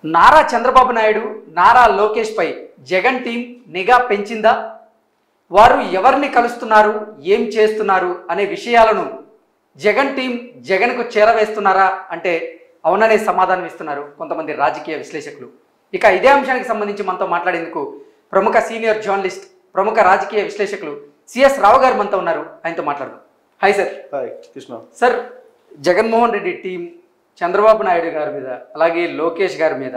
నారా చంద్రబాబు నాయుడు, నారా లోకేష్ పై జగన్ టీం నిఘా పెంచిందా? వారు ఎవరిని కలుస్తున్నారు, ఏం చేస్తున్నారు అనే విషయాలను జగన్ టీం జగన్కు చేరవేస్తున్నారా అంటే అవుననే సమాధానం ఇస్తున్నారు కొంతమంది రాజకీయ విశ్లేషకులు. ఇక ఇదే అంశానికి సంబంధించి మనతో మాట్లాడేందుకు ప్రముఖ సీనియర్ జర్నలిస్ట్, ప్రముఖ రాజకీయ విశ్లేషకులు సిఎస్ రావు గారు మనతో ఉన్నారు. ఆయనతో మాట్లాడదాం. Hi sir. Hi Krishna. Sir, Jaganmohan Reddy team Chandrababu Naidu గారి మీద అలాగే లోకేష్ గారి మీద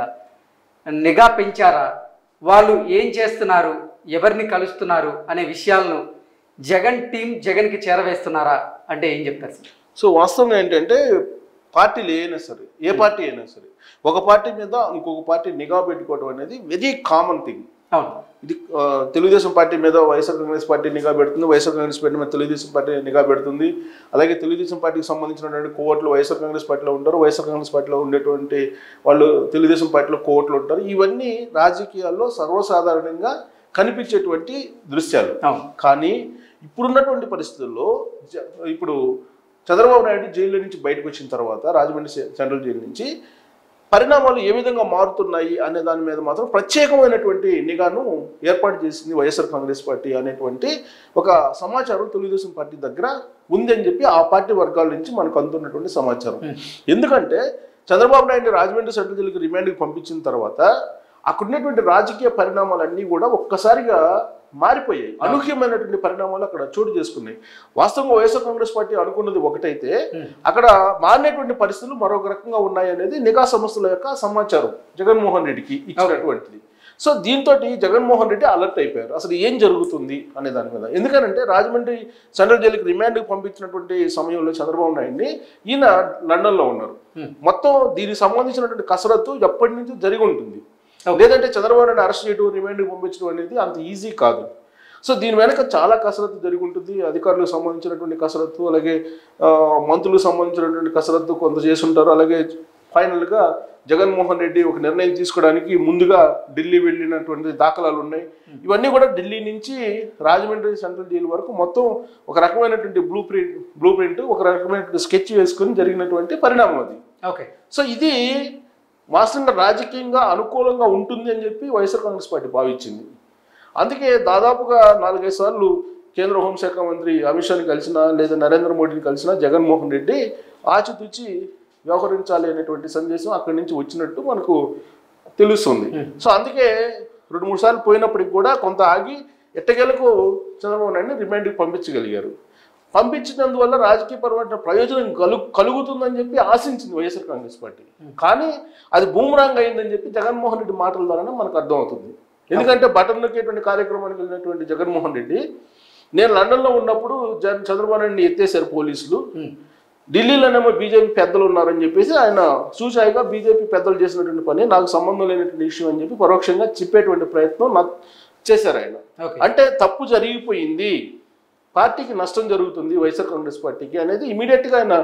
నిఘా పెంచారా? వాళ్ళు ఏం చేస్తున్నారు, ఎవరిని కలుస్తున్నారు అనే విషయాలను జగన్ టీం జగన్కి చేరవేస్తున్నారా అంటే ఏం చెప్తారు సార్? సో వాస్తవంగా ఏంటంటే పార్టీలు ఏమైనా సరే, ఏ పార్టీ అయినా సరే, ఒక పార్టీ మీద ఇంకొక పార్టీ నిఘా పెట్టుకోవడం అనేది వెరీ కామన్ థింగ్. ఇది తెలుగుదేశం పార్టీ మీద వైఎస్ఆర్ కాంగ్రెస్ పార్టీ నిఘా పెడుతుంది, వైఎస్ఆర్ కాంగ్రెస్ పార్టీ మీద తెలుగుదేశం పార్టీ నిఘా పెడుతుంది. అలాగే తెలుగుదేశం పార్టీకి సంబంధించినటువంటి కోవట్లు వైఎస్ఆర్ కాంగ్రెస్ పార్టీలో ఉంటారు, వైఎస్ఆర్ కాంగ్రెస్ పార్టీలో ఉండేటువంటి వాళ్ళు తెలుగుదేశం పార్టీలో కోవట్లు ఉంటారు. ఇవన్నీ రాజకీయాల్లో సర్వసాధారణంగా కనిపించేటువంటి దృశ్యాలు. కానీ ఇప్పుడున్నటువంటి పరిస్థితుల్లో ఇప్పుడు చంద్రబాబు నాయుడు జైలు నుంచి బయటకు వచ్చిన తర్వాత, రాజమండ్రి సెంట్రల్ జైలు నుంచి పరిణామాలు ఏ విధంగా మారుతున్నాయి అనే దాని మీద మాత్రం ప్రత్యేకమైనటువంటి నిఘాను ఏర్పాటు చేసింది వైఎస్ఆర్ కాంగ్రెస్ పార్టీ అనేటువంటి ఒక సమాచారం తెలుగుదేశం పార్టీ దగ్గర ఉంది అని చెప్పి ఆ పార్టీ వర్గాల నుంచి మనకు అందుతున్నటువంటి సమాచారం. ఎందుకంటే చంద్రబాబు నాయుడు రాజమండ్రి సెంట్రల్ జైలుకి రిమాండ్కి పంపించిన తర్వాత అక్కడ ఉన్నటువంటి రాజకీయ పరిణామాలన్నీ కూడా ఒక్కసారిగా మారిపోయాయి. అనూహ్యమైనటువంటి పరిణామాలు అక్కడ చోటు చేసుకున్నాయి. వాస్తవంగా వైఎస్ఆర్ కాంగ్రెస్ పార్టీ అనుకున్నది ఒకటైతే అక్కడ మారినటువంటి పరిస్థితులు మరొక రకంగా ఉన్నాయి అనేది నిఘా సంస్థల యొక్క సమాచారం జగన్మోహన్ రెడ్డికి ఇచ్చినటువంటిది. సో దీంతో జగన్మోహన్ రెడ్డి అలర్ట్ అయిపోయారు అసలు ఏం జరుగుతుంది అనే దాని మీద. ఎందుకంటే రాజమండ్రి సెంట్రల్ జైలుకి రిమాండ్కి పంపించినటువంటి సమయంలో చంద్రబాబు నాయుడిని ఈయన లండన్లో ఉన్నారు. మొత్తం దీనికి సంబంధించినటువంటి కసరత్తు ఎప్పటి నుంచి జరిగి ఉంటుంది. లేదంటే చంద్రబాబు నాయుడు అరెస్ట్ చేయడం, రిమాండ్కి పంపించడం అనేది అంత ఈజీ కాదు. సో దీని వెనక చాలా కసరత్తు జరిగి ఉంటుంది. అధికారులకు సంబంధించినటువంటి కసరత్తు, అలాగే మంత్రులకు సంబంధించినటువంటి కసరత్తు కొంత చేస్తుంటారు. అలాగే ఫైనల్గా జగన్మోహన్ రెడ్డి ఒక నిర్ణయం తీసుకోవడానికి ముందుగా ఢిల్లీ వెళ్ళినటువంటి దాఖలాలు ఉన్నాయి. ఇవన్నీ కూడా ఢిల్లీ నుంచి రాజమండ్రి సెంట్రల్ జైలు వరకు మొత్తం ఒక రకమైనటువంటి బ్లూ ప్రింట్ ఒక రకమైనటువంటి స్కెచ్ వేసుకొని జరిగినటువంటి పరిణామం అది. ఓకే. సో ఇది వాస్తవంగా రాజకీయంగా అనుకూలంగా ఉంటుంది అని చెప్పి వైఎస్ఆర్ కాంగ్రెస్ పార్టీ భావించింది. అందుకే దాదాపుగా 4-5 సార్లు కేంద్ర హోంశాఖ మంత్రి అమిత్ షాని కలిసినా లేదా నరేంద్ర మోడీని కలిసినా జగన్మోహన్ రెడ్డి ఆచితూచి వ్యవహరించాలి అనేటువంటి సందేశం అక్కడి నుంచి వచ్చినట్టు మనకు తెలుస్తుంది. సో అందుకే 2-3 సార్లు పోయినప్పటికి కూడా కొంత ఆగి ఎట్టకేలకు చంద్రబాబు నాయుడిని రిమాండ్కి పంపించగలిగారు. పంపించినందువల్ల రాజకీయపరమైన ప్రయోజనం కలుగుతుందని చెప్పి ఆశించింది వైఎస్ఆర్ కాంగ్రెస్ పార్టీ. కానీ అది బూమరాంగ్ అయిందని చెప్పి జగన్మోహన్ రెడ్డి మాటల ద్వారానే మనకు అర్థమవుతుంది. ఎందుకంటే బటన్ నొక్కేటువంటి కార్యక్రమానికి వెళ్ళినటువంటి జగన్మోహన్ రెడ్డి, నేను లండన్లో ఉన్నప్పుడు చంద్రబాబు నాయుడిని ఎత్తేసారు పోలీసులు, ఢిల్లీలోనేమో బీజేపీ పెద్దలు ఉన్నారని చెప్పేసి ఆయన సూచాయిగా బీజేపీ పెద్దలు చేసినటువంటి పని నాకు సంబంధం లేనటువంటి విషయం అని చెప్పి పరోక్షంగా చెప్పేటువంటి ప్రయత్నం చేశారు ఆయన. అంటే తప్పు జరిగిపోయింది, పార్టీకి నష్టం జరుగుతుంది వైఎస్ఆర్ కాంగ్రెస్ పార్టీకి అనేది ఇమీడియట్గా ఆయన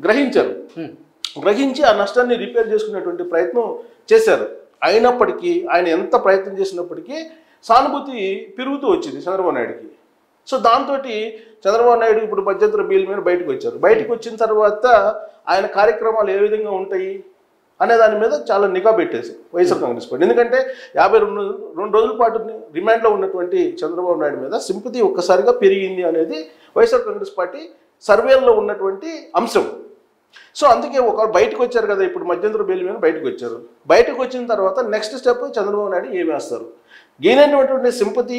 గ్రహించి ఆ నష్టాన్ని రిపేర్ చేసుకునేటువంటి ప్రయత్నం చేశారు. అయినప్పటికీ ఆయన ఎంత ప్రయత్నం చేసినప్పటికీ సానుభూతి పెరుగుతూ వచ్చింది చంద్రబాబు నాయుడికి. సో దాంతో చంద్రబాబు నాయుడు ఇప్పుడు మధ్యంతర బిల్ మీద బయటకు వచ్చారు. బయటకు వచ్చిన తర్వాత ఆయన కార్యక్రమాలు ఏ విధంగా ఉంటాయి అనే దాని మీద చాలా నిఘా పెట్టేసి వైఎస్ఆర్ కాంగ్రెస్ పార్టీ. ఎందుకంటే 52 రోజుల పాటు రిమాండ్లో ఉన్నటువంటి చంద్రబాబు నాయుడు మీద సింపతి ఒక్కసారిగా పెరిగింది అనేది వైఎస్ఆర్ కాంగ్రెస్ పార్టీ సర్వేల్లో ఉన్నటువంటి అంశం. సో అందుకే ఒక బయటకు వచ్చారు కదా, ఇప్పుడు మధ్యంతర బెయిల్ మీద బయటకు వచ్చారు. బయటకు వచ్చిన తర్వాత నెక్స్ట్ స్టెప్ చంద్రబాబు నాయుడు ఏమేస్తారు, గెయినైనటువంటి సింపతి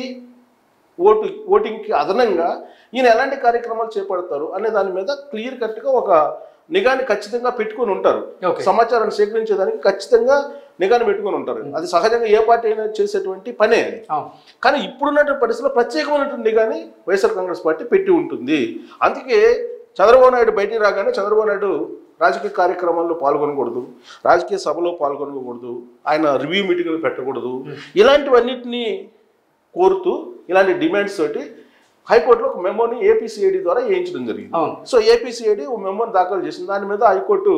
ఓటింగ్కి అదనంగా ఈయన ఎలాంటి కార్యక్రమాలు చేపడతారు అనే దాని మీద క్లియర్ కట్గా ఒక నిఘాని ఖచ్చితంగా పెట్టుకొని ఉంటారు. సమాచారాన్ని సేకరించేదానికి ఖచ్చితంగా నిఘాని పెట్టుకొని ఉంటారు. అది సహజంగా ఏ పార్టీ అయినా చేసేటువంటి పనే అది. కానీ ఇప్పుడున్నటువంటి పరిస్థితుల్లో ప్రత్యేకమైనటువంటి నిఘాని వైఎస్ఆర్ కాంగ్రెస్ పార్టీ పెట్టి ఉంటుంది. అందుకే చంద్రబాబు నాయుడు బయటికి రాగానే చంద్రబాబు నాయుడు రాజకీయ కార్యక్రమాల్లో పాల్గొనకూడదు, రాజకీయ సభలో పాల్గొనకూడదు, ఆయన రివ్యూ మీటింగ్లు పెట్టకూడదు, ఇలాంటివన్నిటినీ కోరుతూ ఇలాంటి డిమాండ్స్ తోటి హైకోర్టులో ఒక మెమోని ఏపీసీఐడి ద్వారా వేయించడం జరిగింది. సో ఏపీసీఐడి ఒక మెమోని దాఖలు చేసింది. దాని మీద హైకోర్టు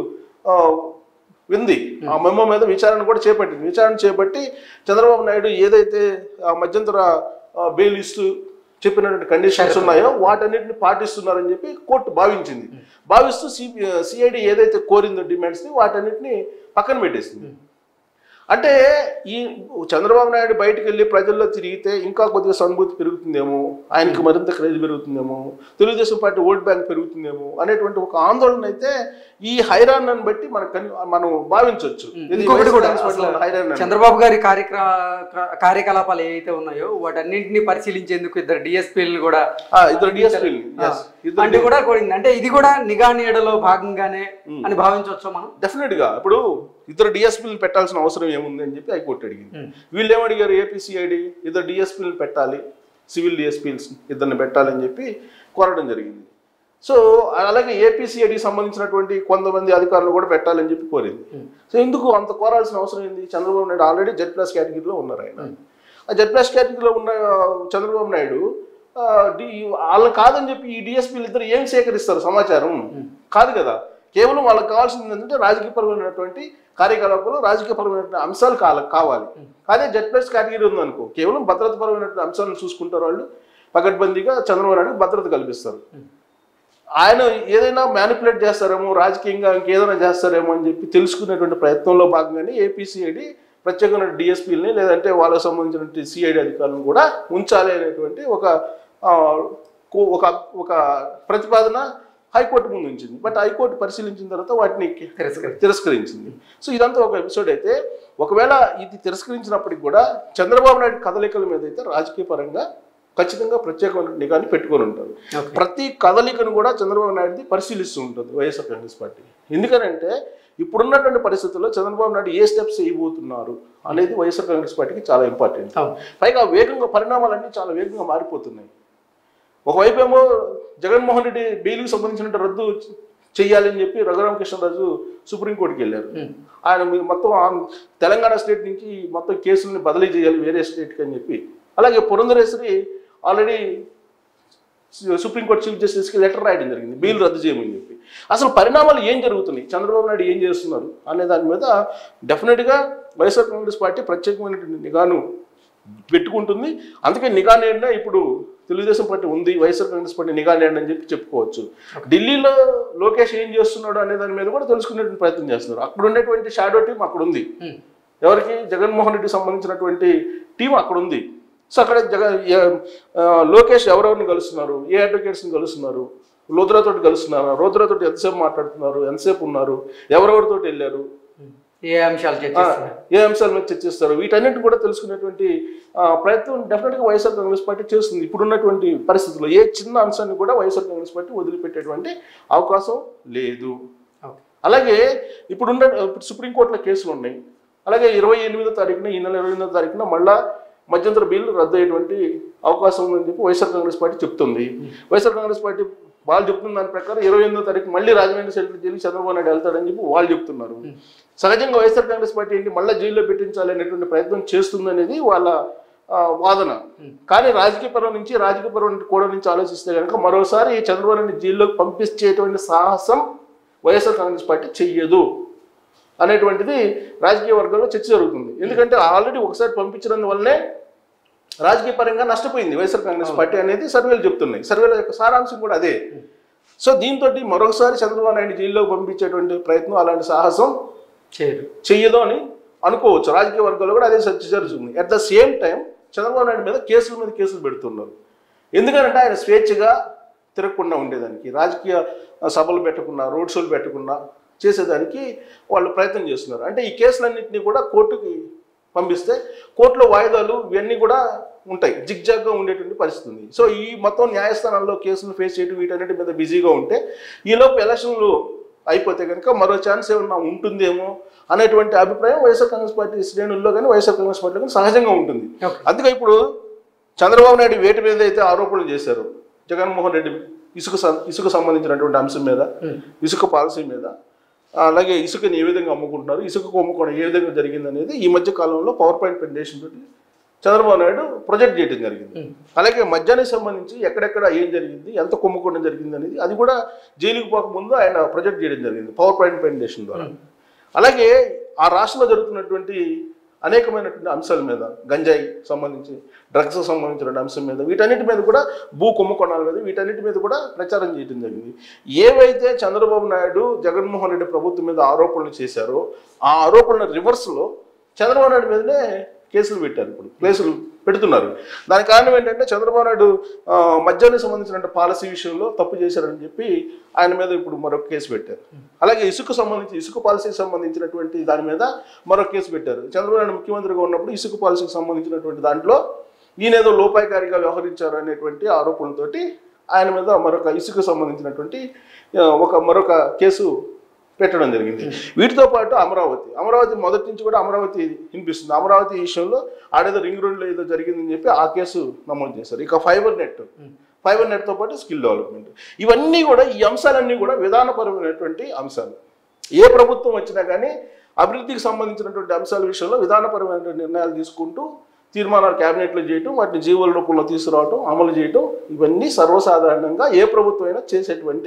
వింది. ఆ మెమో మీద విచారణ కూడా చేపట్టింది. విచారణ చేపట్టి చంద్రబాబు నాయుడు ఏదైతే మధ్యంతర బెయిల్ ఇస్తూ చెప్పినటువంటి కండిషన్స్ ఉన్నాయో వాటన్నిటిని పాటిస్తున్నారని చెప్పి కోర్టు భావించింది. భావిస్తూ సిఐడి ఏదైతే కోరిందో డిమాండ్స్ని వాటన్నిటిని పక్కన పెట్టేసింది. అంటే ఈ చంద్రబాబు నాయుడు బయటకు వెళ్ళి ప్రజల్లో తిరిగితే ఇంకా కొద్దిగా సానుభూతి పెరుగుతుందేమో, ఆయనకి మరింత క్రేజ్ పెరుగుతుందేమో, తెలుగుదేశం పార్టీ ఓట్ బ్యాంక్ పెరుగుతుందేమో అనేటువంటి ఒక ఆందోళన అయితే ఈ హైరాణాన్ని బట్టి మనం భావించవచ్చు. చంద్రబాబు గారి కార్యకలాపాలు ఏవైతే ఉన్నాయో వాటన్నింటినీ పరిశీలించేందుకు ఇద్దరు డిఎస్పీలు కూడా అంటే కూడా కోరింది. అంటే ఇది కూడా నిఘా నీడలో భాగంగానే అని భావించవచ్చు మనం. డెఫినెట్ గా ఇప్పుడు ఇద్దరు డిఎస్పీలు పెట్టాల్సిన అవసరం ఏముంది అని చెప్పి హైకోర్టు అడిగింది. వీళ్ళు ఏమడిగారు, ఏపీసీఐడి ఇద్దరు డిఎస్పీలు పెట్టాలి, సివిల్ డిఎస్పీలు ఇద్దరిని పెట్టాలని చెప్పి కోరడం జరిగింది. సో అలాగే ఏపీసీఐడికి సంబంధించినటువంటి కొంతమంది అధికారులు కూడా పెట్టాలని చెప్పి కోరింది. సో ఎందుకు అంత కోరాల్సిన అవసరం ఏంది? చంద్రబాబు నాయుడు ఆల్రెడీ Z+ కేటగిరీలో ఉన్నారు. ఆయన ఆ Z+ కేటగిరీలో ఉన్న చంద్రబాబు నాయుడు వాళ్ళని కాదని చెప్పి ఈ డిఎస్పీలు ఇద్దరు ఏం సేకరిస్తారు? సమాచారం కాదు కదా. కేవలం వాళ్ళకి కావాల్సింది ఏంటంటే రాజకీయపరమైనటువంటి కార్యకలాపాలు, రాజకీయపరమైనటువంటి అంశాలు కావాలి. అదే Z+ కేటగిరీ ఉందనుకో, కేవలం భద్రతాపరమైనటువంటి అంశాలను చూసుకుంటారు వాళ్ళు. పకడ్బందీగా చంద్రబాబు నాయుడు భద్రత కల్పిస్తారు. ఆయన ఏదైనా మ్యానిపులేట్ చేస్తారేమో, రాజకీయంగా ఇంకేదైనా చేస్తారేమో అని చెప్పి తెలుసుకునేటువంటి ప్రయత్నంలో భాగంగానే ఏపీసీఐడి ప్రత్యేకమైన డిఎస్పీలని లేదంటే వాళ్ళకి సంబంధించినటువంటి సిఐడి అధికారులను కూడా ఉంచాలి అనేటువంటి ఒక ప్రతిపాదన హైకోర్టు ముందు ఉంచింది. బట్ హైకోర్టు పరిశీలించిన తర్వాత వాటిని తిరస్కరించింది. సో ఇదంతా ఒక ఎపిసోడ్ అయితే, ఒకవేళ ఇది తిరస్కరించినప్పటికి కూడా చంద్రబాబు నాయుడు కదలికల మీద అయితే రాజకీయ పరంగా ఖచ్చితంగా ప్రత్యేకమైన నిఘాని పెట్టుకొని ఉంటారు. ప్రతి కదలికను కూడా చంద్రబాబు నాయుడుది పరిశీలిస్తూ ఉంటుంది వైఎస్ఆర్ కాంగ్రెస్ పార్టీ. ఎందుకనంటే ఇప్పుడున్నటువంటి పరిస్థితుల్లో చంద్రబాబు నాయుడు ఏ స్టెప్స్ వేయబోతున్నారు అనేది వైఎస్ఆర్ కాంగ్రెస్ పార్టీకి చాలా ఇంపార్టెంట్. పైగా వేగంగా పరిణామాలన్నీ చాలా వేగంగా మారిపోతున్నాయి. ఒకవైపు ఏమో జగన్మోహన్ రెడ్డి బెయిల్కి సంబంధించిన రద్దు చెయ్యాలని చెప్పి రఘురామకృష్ణరాజు సుప్రీంకోర్టుకి వెళ్ళారు. ఆయన మొత్తం తెలంగాణ స్టేట్ నుంచి మొత్తం కేసులని బదిలీ చేయాలి వేరే స్టేట్కి అని చెప్పి. అలాగే పురంధరేశ్వరి ఆల్రెడీ సుప్రీంకోర్టు చీఫ్ జస్టిస్కి లెటర్ రాయడం జరిగింది బెయిల్ రద్దు చేయమని చెప్పి. అసలు పరిణామాలు ఏం జరుగుతున్నాయి, చంద్రబాబు నాయుడు ఏం చేస్తున్నారు అనే దాని మీద డెఫినెట్గా వైఎస్ఆర్ కాంగ్రెస్ పార్టీ ప్రత్యేకమైనటువంటి నిఘాను పెట్టుకుంటుంది. అందుకే నిఘా నీడ ఇప్పుడు తెలుగుదేశం పార్టీ ఉంది, వైఎస్ఆర్ కాంగ్రెస్ పార్టీ నిఘా నీడ అని చెప్పి చెప్పుకోవచ్చు. ఢిల్లీలో లోకేష్ ఏం చేస్తున్నాడు అనే దాని మీద కూడా తెలుసుకునేటువంటి ప్రయత్నం చేస్తున్నారు. అక్కడ ఉండేటువంటి షాడో టీం అక్కడ ఉంది. ఎవరికి? జగన్మోహన్ రెడ్డికి సంబంధించినటువంటి టీం అక్కడ ఉంది. సో అక్కడ లోకేష్ ఎవరెవరిని కలుస్తున్నారు, ఏ అడ్వకేట్స్ని కలుస్తున్నారు, లోద్రాతో కలుస్తున్నారు, రోద్రాతో ఎంతసేపు మాట్లాడుతున్నారు, ఎంతసేపు ఉన్నారు, ఎవరెవరితో వెళ్ళారు, ఏ అంశాల మీద చర్చిస్తారు, వీటన్నిటిని కూడా తెలుసుకునేటువంటి ప్రయత్నం డెఫినెట్గా వైఎస్ఆర్ కాంగ్రెస్ పార్టీ చేస్తుంది. ఇప్పుడున్నటువంటి పరిస్థితుల్లో ఏ చిన్న అంశాన్ని కూడా వైఎస్ఆర్ కాంగ్రెస్ పార్టీ వదిలిపెట్టేటువంటి అవకాశం లేదు. అలాగే ఇప్పుడు సుప్రీంకోర్టులో కేసులు ఉన్నాయి. అలాగే 28వ తారీఖున, ఈ నెల 28వ తారీఖున మళ్ళా మధ్యంతర బిల్లు రద్దు అయ్యేటువంటి అవకాశం ఉందని చెప్పి వైఎస్ఆర్ కాంగ్రెస్ పార్టీ చెప్తుంది. వైఎస్ఆర్ కాంగ్రెస్ పార్టీ వాళ్ళు చెప్తున్న దాని ప్రకారం 28వ తారీఖు మళ్ళీ రాజమండ్రి సెంట్రల్ జైలు చంద్రబాబు నాయుడు వెళ్తాడని చెప్పి వాళ్ళు చెప్తున్నారు. సహజంగా వైఎస్ఆర్ కాంగ్రెస్ పార్టీ ఏంటి, మళ్ళీ జైల్లో పెట్టించాలి అనేటువంటి ప్రయత్నం చేస్తుంది అనేది వాళ్ళ వాదన. కానీ రాజకీయపరం కూడా నుంచి ఆలోచిస్తే కనుక మరోసారి చంద్రబాబు నాయుడు జైల్లోకి పంపించేటువంటి సాహసం వైఎస్ఆర్ కాంగ్రెస్ పార్టీ చెయ్యదు అనేటువంటిది రాజకీయ వర్గాల్లో చర్చ జరుగుతుంది. ఎందుకంటే ఆల్రెడీ ఒకసారి పంపించడం వల్లనే రాజకీయ పరంగా నష్టపోయింది వైఎస్ఆర్ కాంగ్రెస్ పార్టీ అనేది సర్వేలు చెప్తున్నాయి. సర్వేల యొక్క సారాంశం కూడా అదే. సో దీంతో మరొకసారి చంద్రబాబు నాయుడు జైల్లోకి పంపించేటువంటి ప్రయత్నం, అలాంటి సాహసం చెయ్యదు అని అనుకోవచ్చు. రాజకీయ వర్గాల్లో కూడా అదే చర్చ జరుగుతుంది. At the same time Chandrababu Naidu మీద కేసులు పెడుతున్నారు. ఎందుకంటే ఆయన స్వేచ్ఛగా తిరగకుండా ఉండేదానికి, రాజకీయ సభలు పెట్టకుండా, రోడ్ షోలు పెట్టకుండా చేసేదానికి వాళ్ళు ప్రయత్నం చేస్తున్నారు. అంటే ఈ కేసులన్నింటినీ కూడా కోర్టుకి పంపిస్తే కోర్టులో వాయిదాలు ఇవన్నీ కూడా ఉంటాయి, జిగ్జాగ్గా ఉండేటువంటి పరిస్థితి ఉంది. సో ఈ మొత్తం న్యాయస్థానాల్లో కేసులు ఫేస్ చేయడం వీటన్నిటి మీద బిజీగా ఉంటే ఈలోపు ఎలక్షన్లు అయిపోతే కనుక మరో ఛాన్స్ ఏమన్నా ఉంటుందేమో అనేటువంటి అభిప్రాయం వైఎస్ఆర్ కాంగ్రెస్ పార్టీ శ్రేణుల్లో కానీ వైఎస్ఆర్ కాంగ్రెస్ పార్టీలో కానీ సహజంగా ఉంటుంది. అందుకే ఇప్పుడు చంద్రబాబు నాయుడు వేటి మీద అయితే ఆరోపణలు చేశారు, జగన్మోహన్ రెడ్డి ఇసుక సంబంధించినటువంటి అంశం మీద, ఇసుక పాలసీ మీద, అలాగే ఇసుకని ఏ విధంగా అమ్ముకుంటున్నారు, ఇసుక అమ్ముకోవడం ఏ విధంగా జరిగింది అనేది ఈ మధ్య కాలంలో పవర్ పాయింట్ ప్రెజెంటేషన్ తోటి చంద్రబాబు నాయుడు ప్రొజెక్ట్ చేయడం జరిగింది. అలాగే మద్యానికి సంబంధించి ఎక్కడెక్కడ ఏం జరిగింది, ఎంత కొమ్ముకోవడం జరిగింది అనేది అది కూడా జైలుకి పోకముందు ఆయన ప్రొజెక్ట్ చేయడం జరిగింది పవర్ పాయింట్ ప్రెజెంటేషన్ ద్వారా. అలాగే ఆ రాష్ట్రంలో జరుగుతున్నటువంటి అనేకమైనటువంటి అంశాల మీద, గంజాయి సంబంధించి, డ్రగ్స్ సంబంధించిన అంశం మీద, వీటన్నిటి మీద కూడా, భూ కుంభకోణాల మీద, వీటన్నిటి మీద కూడా ప్రచారం చేయడం జరిగింది. ఏవైతే చంద్రబాబు నాయుడు జగన్మోహన్ రెడ్డి ప్రభుత్వం మీద ఆరోపణలు చేశారో ఆ ఆరోపణల రివర్స్లో చంద్రబాబు నాయుడు మీదనే కేసులు పెట్టారు. ఇప్పుడు కేసులు పెడుతున్నారు. దానికి కారణం ఏంటంటే చంద్రబాబు నాయుడు మద్యానికి సంబంధించిన పాలసీ విషయంలో తప్పు చేశారని చెప్పి ఆయన మీద ఇప్పుడు మరొక కేసు పెట్టారు. అలాగే ఇసుక పాలసీకి సంబంధించినటువంటి దాని మీద మరొక కేసు పెట్టారు. చంద్రబాబు నాయుడు ముఖ్యమంత్రిగా ఉన్నప్పుడు ఇసుక పాలసీకి సంబంధించినటువంటి దాంట్లో ఈయనేదో లోపాయకారిగా వ్యవహరించారు అనేటువంటి ఆరోపణలతోటి ఆయన మీద మరొక ఇసుకు సంబంధించినటువంటి మరొక కేసు పెట్టడం జరిగింది. వీటితో పాటు అమరావతి మొదటి నుంచి కూడా అమరావతి వినిపిస్తుంది. అమరావతి విషయంలో ఆడేదో రింగ్ రోడ్లో ఏదో జరిగిందని చెప్పి ఆ కేసు నమోదు చేశారు. ఇక ఫైబర్ నెట్తో పాటు స్కిల్ డెవలప్మెంట్, ఇవన్నీ కూడా ఈ అంశాలన్నీ కూడా విధానపరమైనటువంటి అంశాలు. ఏ ప్రభుత్వం వచ్చినా కానీ అభివృద్ధికి సంబంధించినటువంటి అంశాల విషయంలో విధానపరమైన నిర్ణయాలు తీసుకుంటూ తీర్మానాలు క్యాబినెట్లో చేయటం, వాటిని జీవోల రూపంలో తీసుకురావటం, అమలు చేయటం, ఇవన్నీ సర్వసాధారణంగా ఏ ప్రభుత్వం అయినా చేసేటువంటి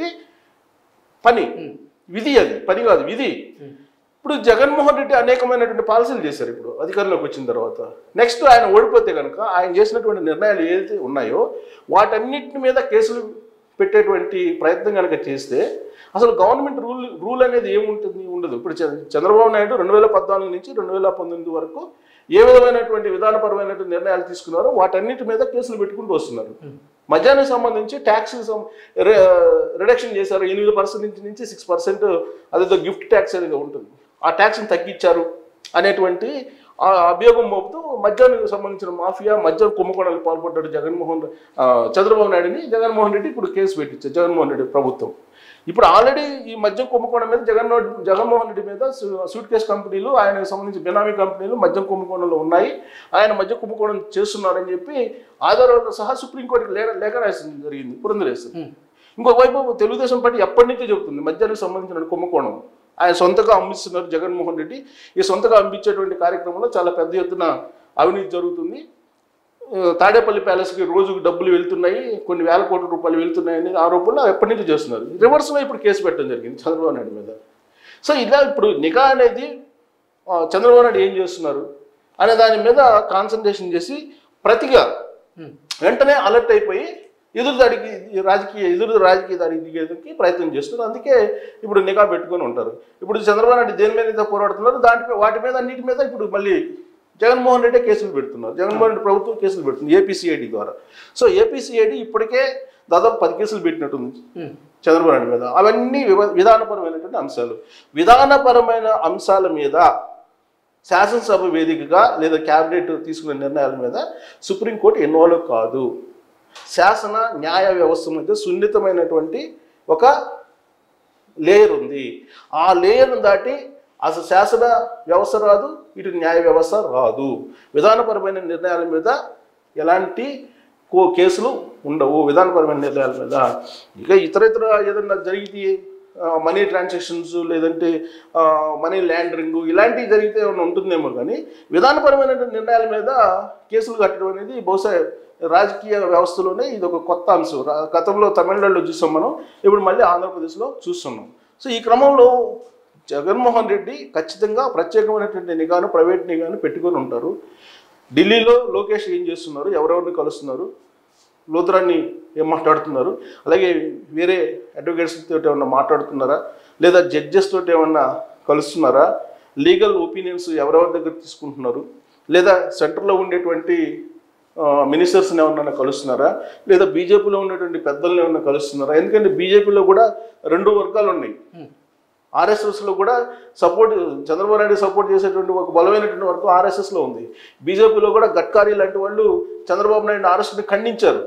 పని. విధి, అది పని కాదు, విధి. ఇప్పుడు జగన్మోహన్ రెడ్డి అనేకమైనటువంటి పాలసీలు చేశారు. ఇప్పుడు అధికారంలోకి వచ్చిన తర్వాత నెక్స్ట్ ఆయన ఓడిపోతే కనుక ఆయన చేసినటువంటి నిర్ణయాలు ఏదైతే ఉన్నాయో వాటన్నిటి మీద కేసులు పెట్టేటువంటి ప్రయత్నం కనుక చేస్తే అసలు గవర్నమెంట్ రూల్ అనేది ఏముంటుంది, ఉండదు. ఇప్పుడు చంద్రబాబు నాయుడు 2014 నుంచి 2019 వరకు ఏ విధమైనటువంటి విధానపరమైనటువంటి నిర్ణయాలు తీసుకున్నారో వాటన్నిటి మీద కేసులు పెట్టుకుంటూ వస్తున్నారు. మద్యానికి సంబంధించి ట్యాక్స్ రిడక్షన్ చేశారు. 8% నుంచి 6% అదేదో గిఫ్ట్ ట్యాక్స్ అనేది ఉంటుంది, ఆ ట్యాక్స్ని తగ్గించారు అనేటువంటి అభియోగం మోపుతూ మద్యానికి సంబంధించిన మాఫియా, మద్యం కుంభకోణాలకు పాల్పడ్డాడు చంద్రబాబు నాయుడిని. జగన్మోహన్ రెడ్డి ఇప్పుడు కేసు పెట్టించారు, జగన్మోహన్ రెడ్డి ప్రభుత్వం. ఇప్పుడు ఆల్రెడీ ఈ మద్యం కుంభకోణం మీద జగన్మోహన్ రెడ్డి మీద సూట్ కేసు కంపెనీలు, ఆయనకు సంబంధించి బినామీ కంపెనీలు మద్యం కుంభకోణంలో ఉన్నాయి, ఆయన మద్యం కుంభకోణం చేస్తున్నారని చెప్పి ఆధారాలతో సహా సుప్రీంకోర్టుకి లేఖ రాసింది జరిగింది పురంధరేశ్వరి. ఇంకోవైపు తెలుగుదేశం పార్టీ ఎప్పటి నుంచో చెబుతుంది మద్యానికి సంబంధించిన కుంభకోణం ఆయన సొంతగా అమ్మిస్తున్నారు జగన్మోహన్ రెడ్డి. ఈ సొంతగా అమ్మించేటువంటి కార్యక్రమంలో చాలా పెద్ద ఎత్తున అవినీతి జరుగుతుంది. తాడేపల్లి ప్యాలెస్కి రోజుకు డబ్బులు వెళ్తున్నాయి, కొన్ని వేల కోట్ల రూపాయలు వెళ్తున్నాయి అనేది ఆరోపణలు ఎప్పటి నుంచి చేస్తున్నారు. రివర్స్లో ఇప్పుడు కేసు పెట్టడం జరిగింది చంద్రబాబు నాయుడు మీద. సో ఇలా ఇప్పుడు నిఘా అనేది చంద్రబాబు నాయుడు ఏం చేస్తున్నారు అనే దాని మీద కాన్సన్ట్రేషన్ చేసి ప్రతిగా వెంటనే అలర్ట్ అయిపోయి ఎదురు రాజకీయ దాడికి దిగేందుకు ప్రయత్నం చేస్తున్నారు. అందుకే ఇప్పుడు నిఘా పెట్టుకొని ఉంటారు. ఇప్పుడు చంద్రబాబు నాయుడు దేని మీద పోరాడుతున్నారు, వాటి మీద అన్నిటి మీద ఇప్పుడు మళ్ళీ జగన్మోహన్ రెడ్డి కేసులు పెడుతున్నారు. జగన్మోహన్ రెడ్డి ప్రభుత్వం కేసులు పెడుతుంది ఏపీసీఐడి ద్వారా. సో ఏపీసీఐడి ఇప్పటికే దాదాపు 10 కేసులు పెట్టినట్టుంది చంద్రబాబు నాయుడు మీద. అవన్నీ విధానపరమైనటువంటి అంశాలు. విధానపరమైన అంశాల మీద శాసనసభ వేదికగా లేదా క్యాబినెట్ తీసుకునే నిర్ణయాల మీద సుప్రీంకోర్టు ఇన్వాల్వ్ కాదు. శాసన న్యాయ వ్యవస్థ మధ్య సున్నితమైనటువంటి ఒక లేయర్ ఉంది. ఆ లేయర్ను దాటి అసలు శాసన వ్యవస్థ రాదు, ఇటు న్యాయ వ్యవస్థ రాదు. విధానపరమైన నిర్ణయాల మీద ఎలాంటి కేసులు ఉండవు. విధానపరమైన నిర్ణయాల మీద ఇక ఇతర ఏదన్నా జరిగితే మనీ ట్రాన్సాక్షన్స్ లేదంటే మనీ ల్యాండరింగ్ ఇలాంటివి జరిగితే ఏమైనా ఉంటుందేమో, కానీ విధానపరమైన నిర్ణయాల మీద కేసులు కట్టడం అనేది బహుశా రాజకీయ వ్యవస్థలోనే ఇది ఒక కొత్త అంశం. గతంలో తమిళనాడులో చూసాం మనం, ఇప్పుడు మళ్ళీ ఆంధ్రప్రదేశ్లో చూస్తున్నాం. సో ఈ క్రమంలో జగన్మోహన్ రెడ్డి ఖచ్చితంగా ప్రత్యేకమైనటువంటి నిఘాను, ప్రైవేట్ నిఘాను పెట్టుకొని ఉంటారు. ఢిల్లీలో లోకేష్ ఏం చేస్తున్నారు, ఎవరెవరిని కలుస్తున్నారు, లోతురాన్ని ఏం మాట్లాడుతున్నారు, అలాగే వేరే అడ్వకేట్స్ తోటి ఏమన్నా మాట్లాడుతున్నారా, లేదా జడ్జెస్ తోటి ఏమన్నా కలుస్తున్నారా, లీగల్ ఒపీనియన్స్ ఎవరెవరి దగ్గర తీసుకుంటున్నారు, లేదా సెంటర్లో ఉండేటువంటి మినిస్టర్స్ని ఏమన్నా కలుస్తున్నారా, లేదా బీజేపీలో ఉన్నటువంటి పెద్దల్ని ఏమన్నా కలుస్తున్నారా. ఎందుకంటే బీజేపీలో కూడా 2 వర్గాలు ఉన్నాయి. ఆర్ఎస్ఎస్లో కూడా చంద్రబాబు నాయుడు సపోర్ట్ చేసేటువంటి ఒక బలమైనటువంటి వర్గం ఆర్ఎస్ఎస్లో ఉంది. బీజేపీలో కూడా గడ్కారీ లాంటి వాళ్ళు చంద్రబాబు నాయుడు అరెస్ట్ని ఖండించారు.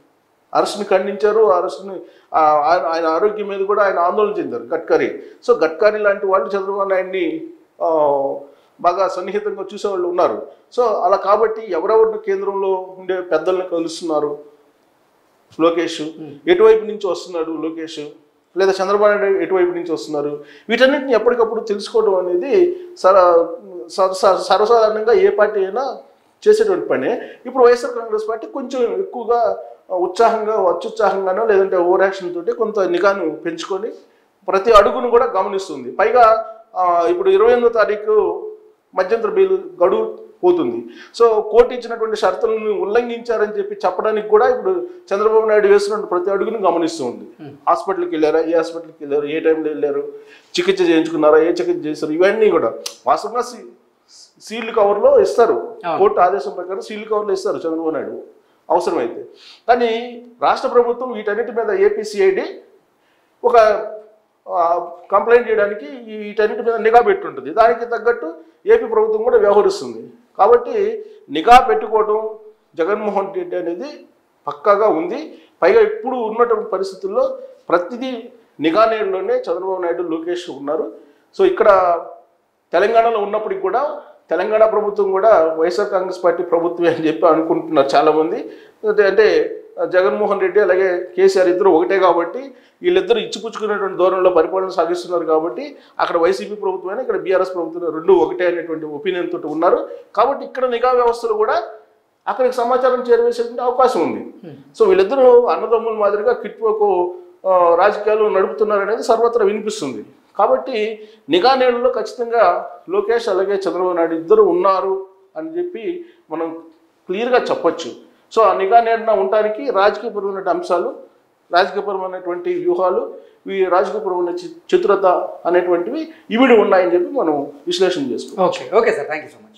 ఆయన ఆరోగ్యం మీద కూడా ఆయన ఆందోళన చెందారు గడ్కారీ. సో గడ్కారీ లాంటి వాళ్ళు చంద్రబాబు నాయుడిని బాగా సన్నిహితంగా చూసేవాళ్ళు ఉన్నారు. సో అలా కాబట్టి ఎవరెవరిని కేంద్రంలో ఉండే పెద్దల్ని కలుస్తున్నారు లోకేష్, ఎటువైపు నుంచి వస్తున్నాడు లోకేష్, లేదా చంద్రబాబు నాయుడు ఎటువైపు నుంచి వస్తున్నారు, వీటన్నిటిని ఎప్పటికప్పుడు తెలుసుకోవడం అనేది సర్వసాధారణంగా ఏ పార్టీ అయినా చేసేటువంటి పనే. ఇప్పుడు వైఎస్ఆర్ కాంగ్రెస్ పార్టీ కొంచెం ఎక్కువగా అత్యుత్సాహంగానో లేదంటే ఓవర్ యాక్షన్ తోటి కొంత నిఘాను పెంచుకొని ప్రతి అడుగును కూడా గమనిస్తుంది. పైగా ఇప్పుడు 28వ తారీఖు మధ్యంతర బెయిల్ గడువు పోతుంది. సో కోర్టు ఇచ్చినటువంటి షరతులను ఉల్లంఘించారని చెప్పడానికి కూడా ఇప్పుడు చంద్రబాబు నాయుడు వేస్తున్న ప్రతి అడుగును గమనిస్తూ ఉంది. హాస్పిటల్కి వెళ్ళారా, ఏ హాస్పిటల్కి వెళ్ళారు, ఏ టైంలో వెళ్ళారు, చికిత్స చేయించుకున్నారా, ఏ చికిత్స చేశారు, ఇవన్నీ కూడా వాస్తవంగా సీల్డ్ కవర్లో ఇస్తారు, కోర్టు ఆదేశం ప్రకారం సీల్డ్ కవర్లో ఇస్తారు చంద్రబాబు నాయుడు అవసరమైతే. కానీ రాష్ట్ర ప్రభుత్వం వీటన్నిటి మీద ఏపీసీఐడి ఒక కంప్లైంట్ చేయడానికి వీటన్నిటి మీద నిఘా పెట్టుంటుంది. దానికి తగ్గట్టు ఏపీ ప్రభుత్వం కూడా వ్యవహరిస్తుంది. కాబట్టి నిఘా పెట్టుకోవడం జగన్మోహన్ రెడ్డి అనేది పక్కాగా ఉంది. పైగా ఇప్పుడు ఉన్నటువంటి పరిస్థితుల్లో ప్రతిదీ నిఘా నేడులోనే చంద్రబాబు నాయుడు లోకేష్ ఉన్నారు. సో ఇక్కడ తెలంగాణలో ఉన్నప్పటికి కూడా తెలంగాణ ప్రభుత్వం కూడా వైఎస్ఆర్ కాంగ్రెస్ పార్టీ ప్రభుత్వమే అని చెప్పి అనుకుంటున్నారు చాలామంది. అంటే జగన్మోహన్ రెడ్డి అలాగే కేసీఆర్ ఇద్దరు ఒకటే కాబట్టి వీళ్ళిద్దరూ ఇచ్చిపుచ్చుకునేటువంటి ధోరణిలో పరిపాలన సాగిస్తున్నారు కాబట్టి అక్కడ వైసీపీ ప్రభుత్వమైనా ఇక్కడ బీఆర్ఎస్ ప్రభుత్వం రెండు ఒకటే అనేటువంటి ఒపీనియన్ తోటి ఉన్నారు. కాబట్టి ఇక్కడ నిఘా వ్యవస్థలు కూడా అక్కడికి సమాచారం చేరవేసేటువంటి అవకాశం ఉంది. సో వీళ్ళిద్దరూ అన్నదమ్ముల మాదిరిగా కిట్వకు రాజకీయాలు నడుపుతున్నారు అనేది సర్వత్రా వినిపిస్తుంది. కాబట్టి నిఘా నేడులో ఖచ్చితంగా లోకేష్ అలాగే చంద్రబాబు నాయుడు ఇద్దరు ఉన్నారు అని చెప్పి మనం క్లియర్గా చెప్పొచ్చు. సో ఆ నిఘా నేడున ఉండడానికి రాజకీయపరమైన అంశాలు, రాజకీయపరమైనటువంటి వ్యూహాలు, ఈ రాజకీయపరమైన చతురత అనేటువంటివి ఇవిడి ఉన్నాయని చెప్పి మనం విశ్లేషణ చేసుకోవచ్చు. Okay sir, thank you so much.